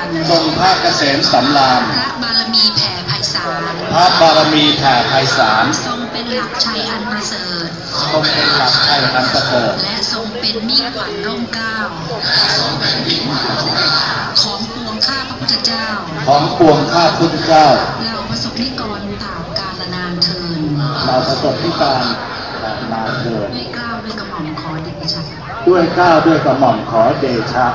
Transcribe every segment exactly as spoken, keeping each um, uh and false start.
ญทรงพระเกษมสำราญพระบารมีแผ่ไพศาลพระบารมีแผ่ไพศาลทรงเป็นหลักชัยอันประเสริฐทรงเป็นหลักชัยอันประเสริฐและทรงเป็นมิ่งขวัญร่มเกล้าของปวงข้าพระพุทธเจ้าของปวงข้าพุทธเจ้าเราประสบนิกรตามกาลนานเทินเราประสบนิกรนานเทินด้วยเกล้าด้วยกระหม่อมขอเดชะด้วยเกล้าด้วยกระหม่อมขอเดชะ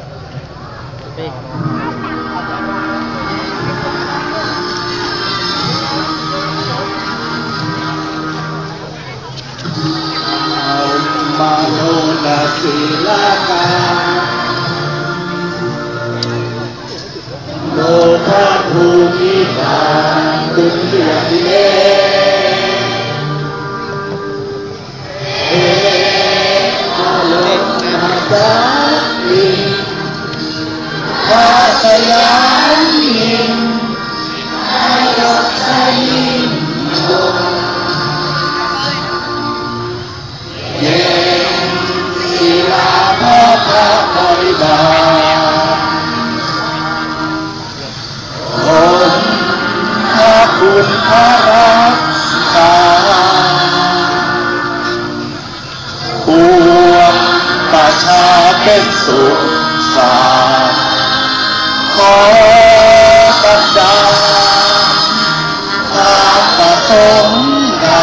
มาโนนาศิลากาโลภะภูมิภาตุลยติเลเอโลนาสามิวาสยามิอายุสัยโยเยศิลาภะพระบริบาลองค์พระคุณพระรักษาปวงประชาเป็นสุขสารขอบรรดาพระประสงค์ใด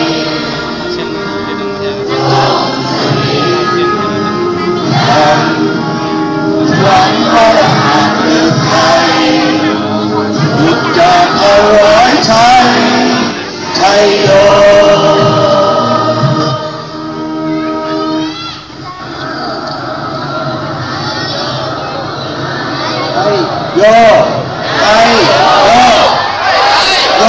หวังพระหัตถ์หรือไทยบุตรจะถวายชัยชัยโยโยไอโยโย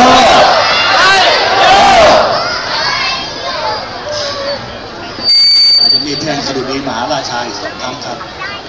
อาจจะมีเพลงสดุดีมหาราชาอีกสองครั้งครับ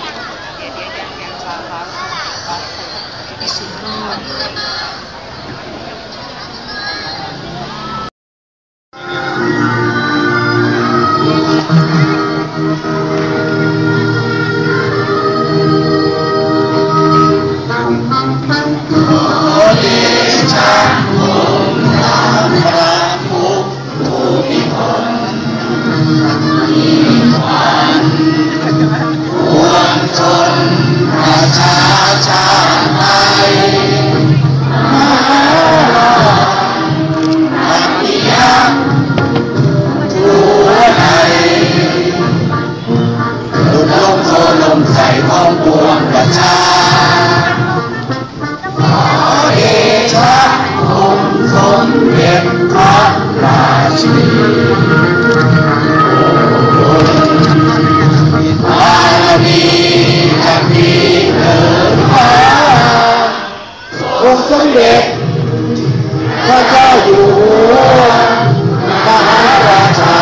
สมเด็จพระเจ้าอยู่หัวมหาราชา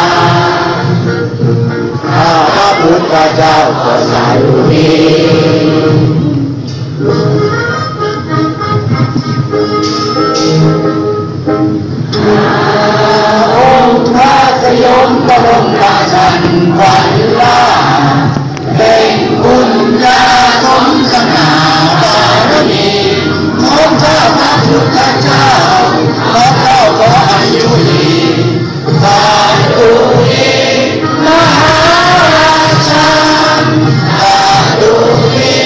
ข้าพระพุทธเจ้าก็สายรู้ดีองค์พระสยมบรมราชันขวัญล่าเป็นบุญญาสมสง่าบารมีของข้าพระพุทธเจ้าขอเจ้าขออายุยืนสาธุมหาราชาสาธุ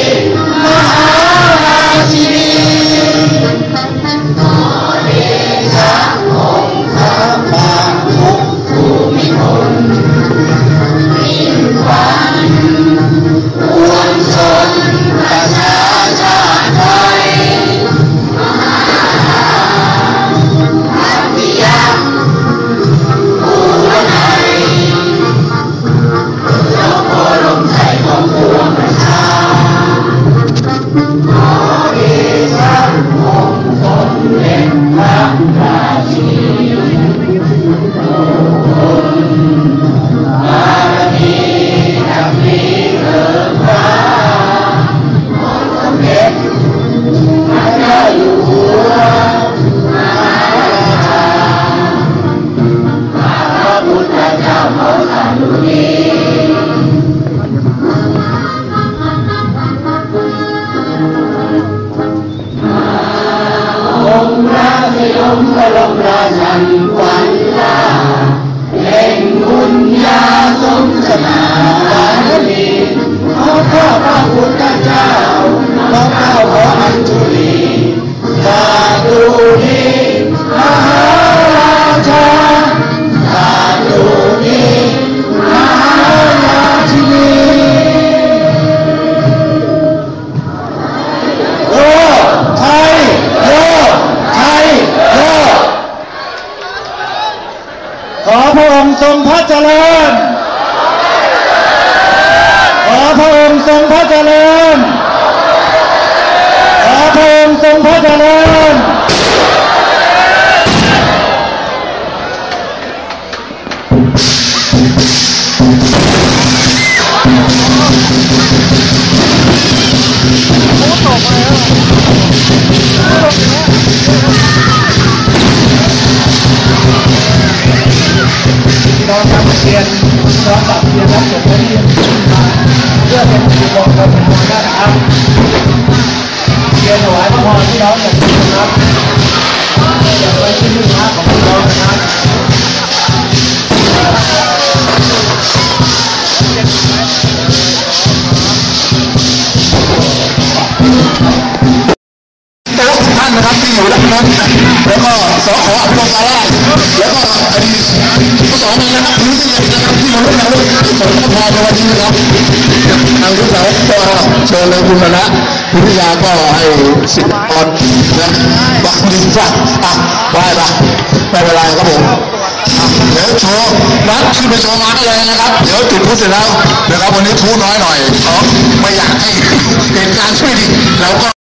มบรมราชันขวัญล่าเป็นบุญญาสมสง่าบารมีขอข้าพระพุทธเจ้าขอข้าขออัญชุลีสาธุนีมหาราชาสาธุนีมหาราชินีโยไทยโยไทยโยขอพระองค์ทรงพระเจริญขอพระองค์ทรงพระเจริญขอพระองค์ทรงพระเจริญน้องครับเรียนน้องกับเรียนรับจบที่เพื่อเป็นสิริมงคลของท่านนะครับเรียนถวายพระพรที่น้องอย่างนี้นะครับอยากไว้ที่มือพระของพี่น้องนะครับท่านนะครับที่อยู่ด้านนั้นแล้วก็สขออภิรมอาราชแล้วก็อดีตผู้สอนนะครับรู้ที่ยังนะครับที่มาร่วมงานด้วยสมทบในวันนี้นะครับทางทุกสายก็เชิญเลยคุณคณะคุณพิยาก็ให้สิทธิ์ตอนนะบักดินฟังอ่ะไหว้ปะไม่เป็นไรครับผมเดี๋ยวโชว์นัดขึ้นไปโชว์มาได้เลยนะครับเดี๋ยวจุดพูดเสร็จแล้วนะครับวันนี้พูดน้อยหน่อยเพราะไม่อยากให้เหตุการณ์ช่วยดีแล้วก็